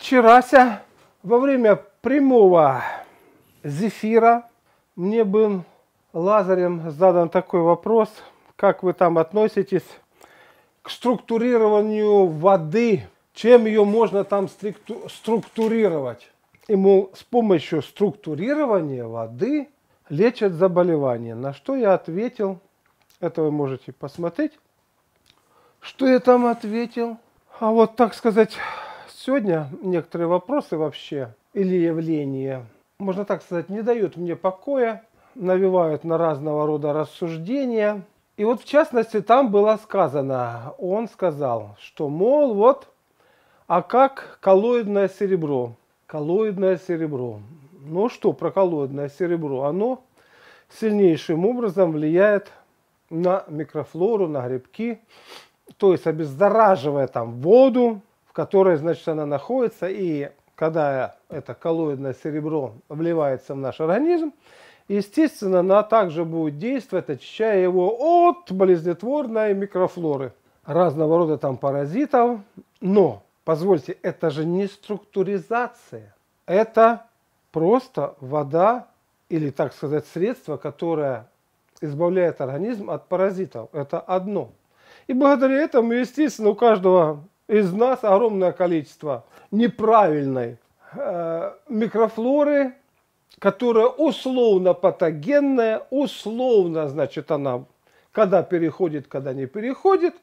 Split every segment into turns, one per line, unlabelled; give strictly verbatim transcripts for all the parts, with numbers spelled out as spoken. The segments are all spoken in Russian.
Вчерася во время прямого зефира мне был Лазарем задан такой вопрос, как вы там относитесь к структурированию воды, чем ее можно там структурировать. И, мол, с помощью структурирования воды лечат заболевания. На что я ответил, это вы можете посмотреть, что я там ответил. А вот, так сказать, сегодня некоторые вопросы вообще или явления, можно так сказать, не дают мне покоя, навевают на разного рода рассуждения. И вот в частности там было сказано, он сказал, что, мол, вот, а как коллоидное серебро? Коллоидное серебро. Ну что про коллоидное серебро? Оно сильнейшим образом влияет на микрофлору, на грибки, то есть обеззараживая там воду, в которой, значит, она находится, и когда это коллоидное серебро вливается в наш организм, естественно, она также будет действовать, очищая его от болезнетворной микрофлоры, разного рода там паразитов. Но, позвольте, это же не структуризация, это просто вода или, так сказать, средство, которое избавляет организм от паразитов. Это одно. И благодаря этому, естественно, у каждого из нас огромное количество неправильной э, микрофлоры, которая условно патогенная, условно, значит, она когда переходит, когда не переходит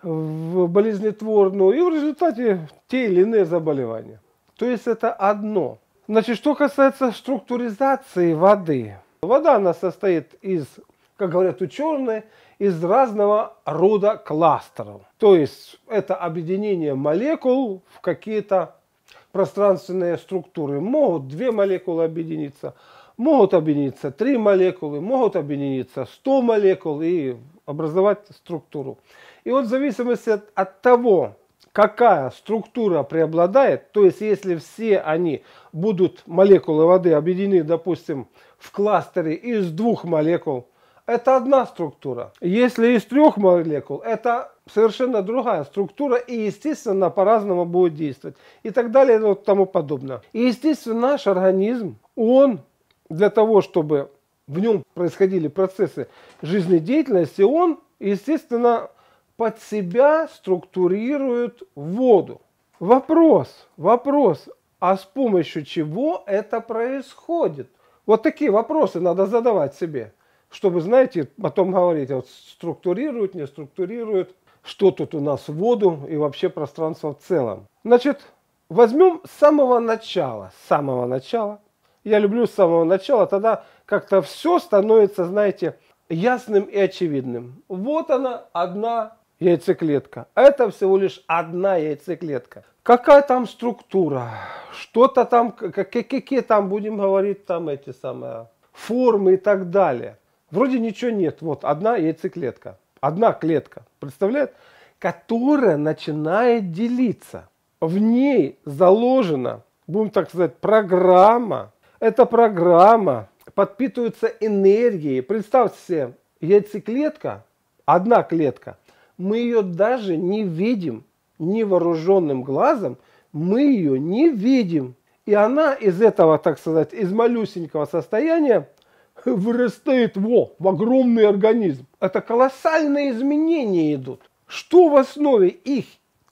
в болезнетворную, и в результате те или иные заболевания. То есть это одно. Значит, что касается структуризации воды. Вода, она состоит из, как говорят ученые, из разного рода кластеров. То есть это объединение молекул в какие-то пространственные структуры. Могут две молекулы объединиться, могут объединиться три молекулы, могут объединиться сто молекул и образовать структуру. И вот в зависимости от, от того, какая структура преобладает, то есть если все они будут, молекулы воды, объединены, допустим, в кластере из двух молекул, это одна структура. Если из трех молекул, это совершенно другая структура, и, естественно, по-разному будет действовать. И так далее, и вот тому подобное. И, естественно, наш организм, он для того, чтобы в нем происходили процессы жизнедеятельности, он, естественно, под себя структурирует воду. Вопрос, вопрос, а с помощью чего это происходит? Вот такие вопросы надо задавать себе. Чтобы, знаете, потом говорить, вот структурируют, не структурируют, что тут у нас воду и вообще пространство в целом. Значит, возьмем с самого начала, с самого начала. Я люблю с самого начала, тогда как-то все становится, знаете, ясным и очевидным. Вот она, одна яйцеклетка. Это всего лишь одна яйцеклетка. Какая там структура? Что-то там, какие, какие там, будем говорить, там эти самые формы и так далее. Вроде ничего нет. Вот одна яйцеклетка. Одна клетка. Представляете? Которая начинает делиться. В ней заложена, будем так сказать, программа. Эта программа подпитывается энергией. Представьте себе, яйцеклетка, одна клетка. Мы ее даже не видим. Невооруженным глазом мы ее не видим. И она из этого, так сказать, из малюсенького состояния вырастает во, в огромный организм. Это колоссальные изменения идут. Что в основе их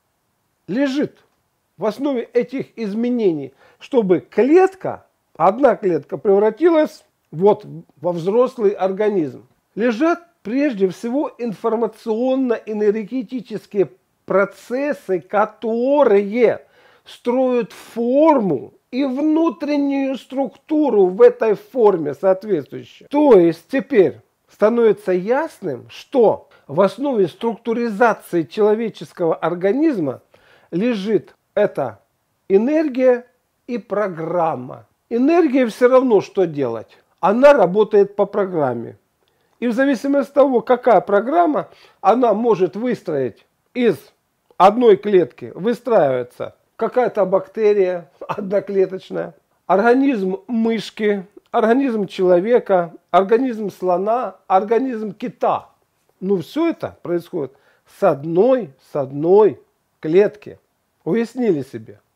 лежит? В основе этих изменений, чтобы клетка, одна клетка превратилась вот во взрослый организм. Лежат прежде всего информационно-энергетические процессы, которые строят форму и внутреннюю структуру в этой форме соответствующей. То есть теперь становится ясным, что в основе структуризации человеческого организма лежит эта энергия и программа. Энергия все равно что делать. Она работает по программе. И в зависимости от того, какая программа, она может выстроить из одной клетки, выстраивается какая-то бактерия одноклеточная, организм мышки, организм человека, организм слона, организм кита. Ну, все это происходит с одной, с одной клетки. Уяснили себе?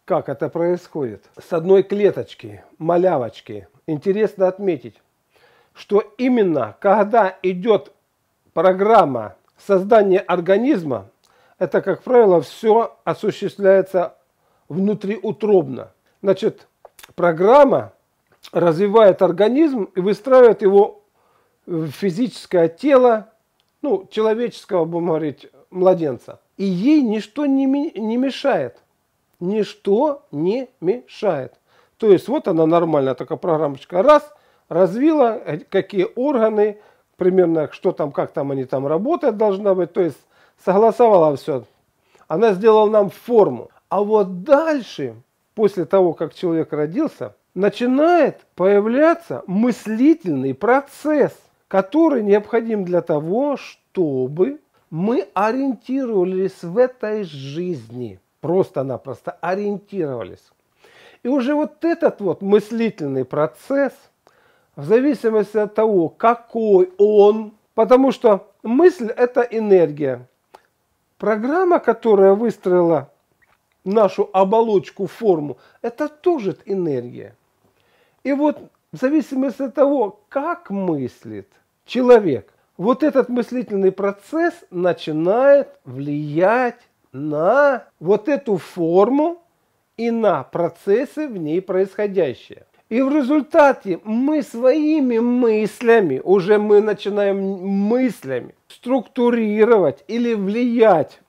как это происходит. С одной клеточки, малявочки, интересно отметить, что именно когда идет программа создания организма, это, как правило, все осуществляется внутриутробно. Значит, программа развивает организм и выстраивает его в физическое тело, ну, человеческого, будем говорить, младенца. И ей ничто не, не мешает. Ничто не мешает. То есть вот она нормальная такая программочка. Раз, развила, какие органы, примерно что там, как там они там работать должна быть. То есть согласовала все. Она сделала нам форму. А вот дальше, после того, как человек родился, начинает появляться мыслительный процесс, который необходим для того, чтобы мы ориентировались в этой жизни. Просто-напросто ориентировались. И уже вот этот вот мыслительный процесс, в зависимости от того, какой он, потому что мысль – это энергия. Программа, которая выстроила нашу оболочку, форму, это тоже энергия. И вот в зависимости от того, как мыслит человек, вот этот мыслительный процесс начинает влиять на вот эту форму и на процессы в ней происходящие. И в результате мы своими мыслями, уже мы начинаем мыслями структурировать или влиять,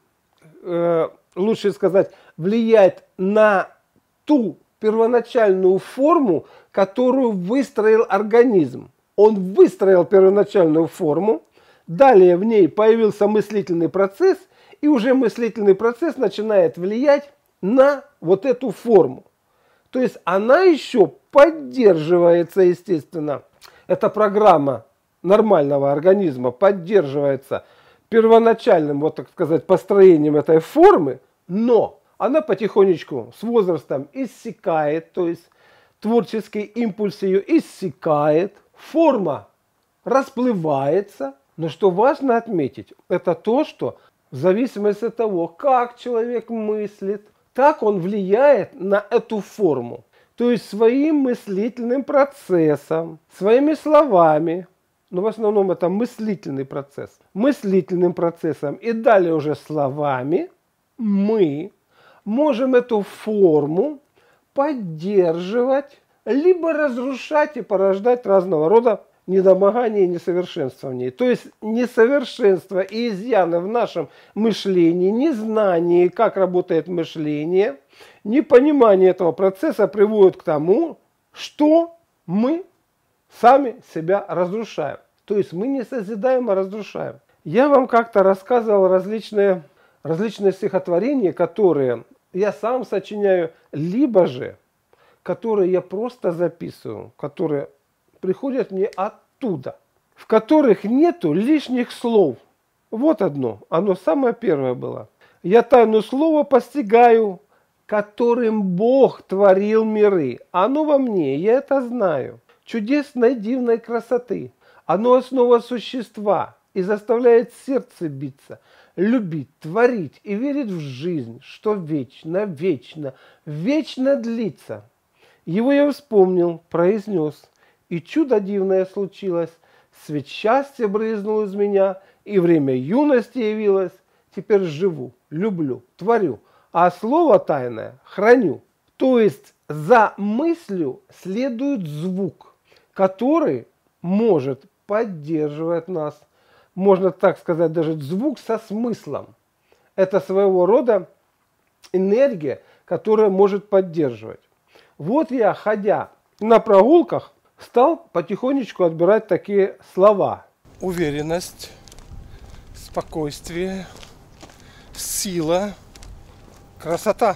э, лучше сказать, влиять на ту первоначальную форму, которую выстроил организм. Он выстроил первоначальную форму, далее в ней появился мыслительный процесс, и уже мыслительный процесс начинает влиять на вот эту форму. То есть она еще поддерживается, естественно. Эта программа нормального организма поддерживается первоначальным, вот так сказать, построением этой формы, но она потихонечку с возрастом иссякает, то есть творческий импульс ее иссякает, форма расплывается. Но что важно отметить, это то, что в зависимости от того, как человек мыслит, так он влияет на эту форму. То есть своим мыслительным процессом, своими словами, но в основном это мыслительный процесс, мыслительным процессом и далее уже словами мы можем эту форму поддерживать, либо разрушать и порождать разного рода недомогание и несовершенство в ней. То есть несовершенство и изъяны в нашем мышлении, незнание, как работает мышление, непонимание этого процесса приводит к тому, что мы сами себя разрушаем. То есть мы не созидаем, а разрушаем. Я вам как-то рассказывал различные, различные стихотворения, которые я сам сочиняю, либо же которые я просто записываю, которые приходят мне оттуда, в которых нету лишних слов. Вот одно, оно самое первое было. Я тайну слова постигаю, которым Бог творил миры. Оно во мне, я это знаю. Чудесной дивной красоты. Оно основа существа и заставляет сердце биться, любить, творить и верить в жизнь, что вечно, вечно, вечно длится. Его я вспомнил, произнес, и чудо дивное случилось. Свет счастья брызнул из меня, и время юности явилось. Теперь живу, люблю, творю, а слово тайное храню. То есть за мыслью следует звук, который может поддерживать нас. Можно так сказать, даже звук со смыслом. Это своего рода энергия, которая может поддерживать. Вот я, ходя на прогулках, стал потихонечку отбирать такие слова. Уверенность, спокойствие, сила, красота.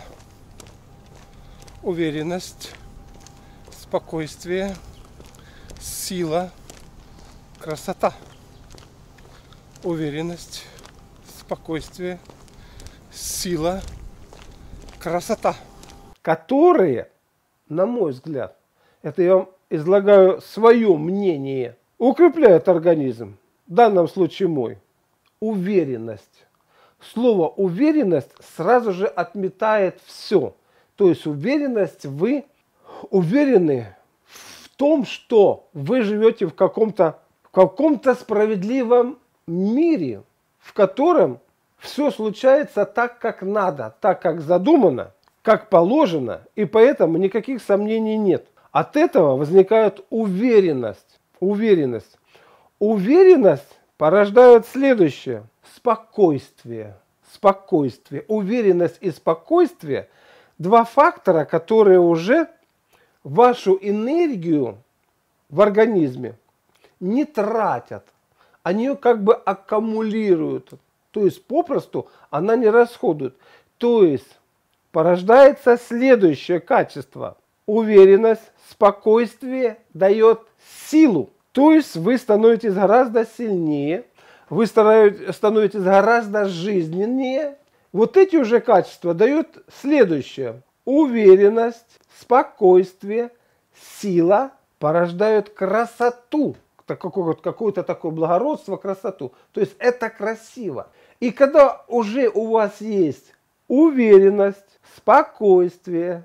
Уверенность, спокойствие, сила, красота. Уверенность, спокойствие, сила, красота. Которые, на мой взгляд, это я вам излагаю свое мнение, укрепляют организм, в данном случае мой. Уверенность. Слово уверенность сразу же отметает все. То есть уверенность, вы уверены в том, что вы живете в каком-то в каком-то справедливом мире, в котором все случается так, как надо, так, как задумано, как положено, и поэтому никаких сомнений нет. От этого возникает уверенность. Уверенность. Уверенность порождает следующее. Спокойствие. Спокойствие. Уверенность и спокойствие – два фактора, которые уже вашу энергию в организме не тратят. Они ее как бы аккумулируют. То есть попросту она не расходует. То есть порождается следующее качество. Уверенность, спокойствие дает силу. То есть вы становитесь гораздо сильнее, вы становитесь гораздо жизненнее. Вот эти уже качества дают следующее. Уверенность, спокойствие, сила порождают красоту. Какое-то такое благородство, красоту. То есть это красиво. И когда уже у вас есть уверенность, спокойствие,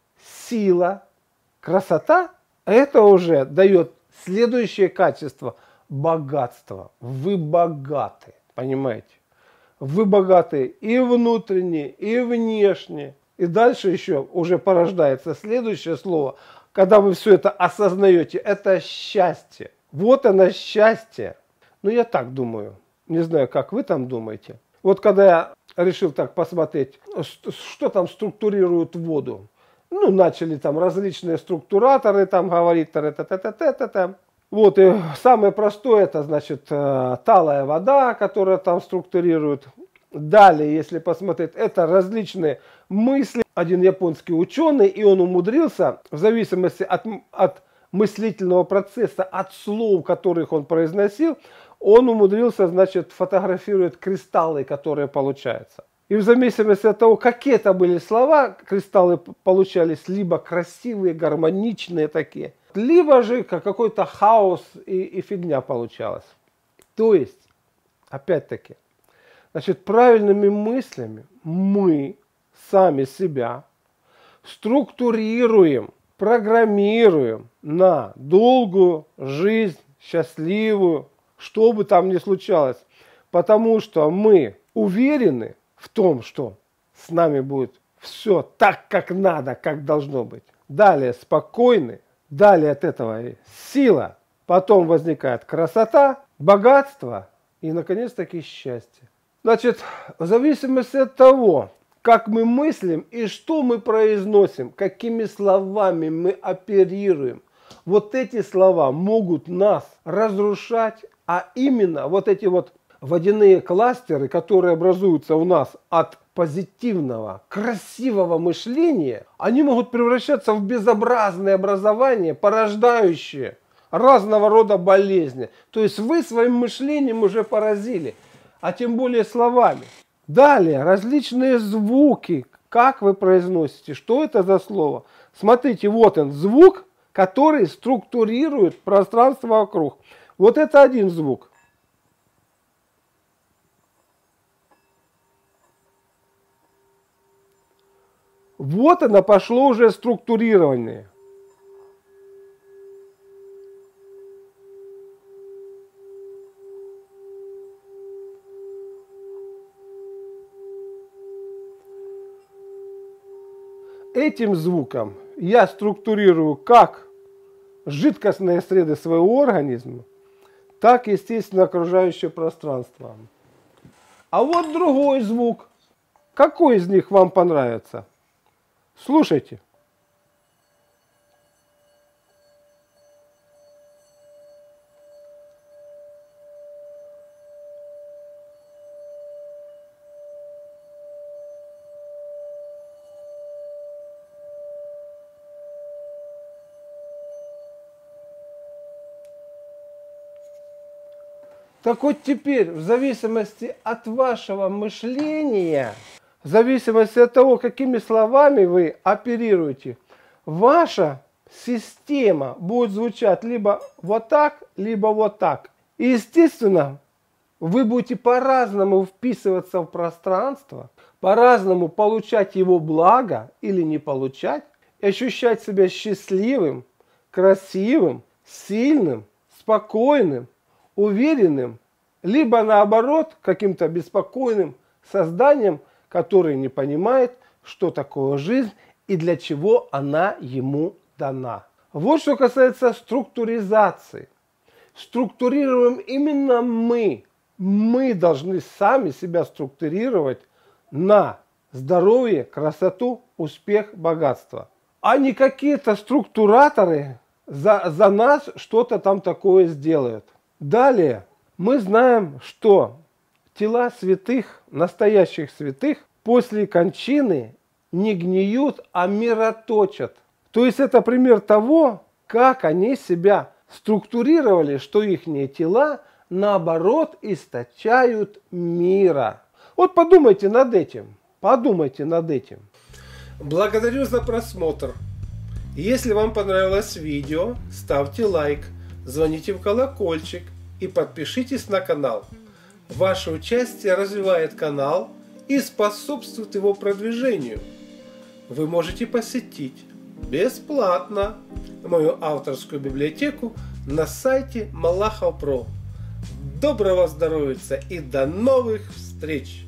сила, красота, это уже дает следующее качество – богатство. Вы богаты, понимаете? Вы богаты и внутренне, и внешне. И дальше еще уже порождается следующее слово, когда вы все это осознаете, это счастье. Вот оно счастье. Ну, я так думаю. Не знаю, как вы там думаете. Вот когда я решил так посмотреть, что там структурирует воду. Ну, начали там различные структураторы там говорить. Та-та-та-та-та-та. Вот, и самое простое, это, значит, талая вода, которая там структурирует. Далее, если посмотреть, это различные мысли. Один японский ученый, и он умудрился, в зависимости от, от мыслительного процесса, от слов, которых он произносил, он умудрился, значит, фотографировать кристаллы, которые получаются. И в зависимости от того, какие это были слова, кристаллы получались либо красивые, гармоничные такие, либо же какой-то хаос и, и фигня получалась. То есть, опять-таки, значит, правильными мыслями мы сами себя структурируем, программируем на долгую жизнь, счастливую, что бы там ни случалось. Потому что мы уверены в том, что с нами будет все так, как надо, как должно быть. Далее спокойны, далее от этого сила, потом возникает красота, богатство и, наконец-таки, счастье. Значит, в зависимости от того, как мы мыслим и что мы произносим, какими словами мы оперируем, вот эти слова могут нас разрушать, а именно вот эти вот водяные кластеры, которые образуются у нас от позитивного, красивого мышления, они могут превращаться в безобразные образования, порождающие разного рода болезни. То есть вы своим мышлением уже поразили, а тем более словами. Далее, различные звуки, как вы произносите, что это за слово. Смотрите, вот он, звук, который структурирует пространство вокруг. Вот это один звук. Вот оно пошло уже структурирование. Этим звуком я структурирую как жидкостные среды своего организма, так, естественно, окружающее пространство. А вот другой звук. Какой из них вам понравится? Слушайте. Так вот теперь, в зависимости от вашего мышления, в зависимости от того, какими словами вы оперируете, ваша система будет звучать либо вот так, либо вот так. И, естественно, вы будете по-разному вписываться в пространство, по-разному получать его благо или не получать, и ощущать себя счастливым, красивым, сильным, спокойным, уверенным, либо наоборот каким-то беспокойным созданием, который не понимает, что такое жизнь и для чего она ему дана. Вот что касается структуризации. Структурируем именно мы. Мы должны сами себя структурировать на здоровье, красоту, успех, богатство. А не какие-то структураторы за, за нас что-то там такое сделают. Далее, мы знаем, что тела святых, настоящих святых, после кончины не гниют, а мироточат. То есть это пример того, как они себя структурировали, что их тела, наоборот, источают мира. Вот подумайте над этим. Подумайте над этим. Благодарю за просмотр. Если вам понравилось видео, ставьте лайк, звоните в колокольчик и подпишитесь на канал. Ваше участие развивает канал и способствует его продвижению. Вы можете посетить бесплатно мою авторскую библиотеку на сайте Малахов точка про. Доброго здоровья и до новых встреч!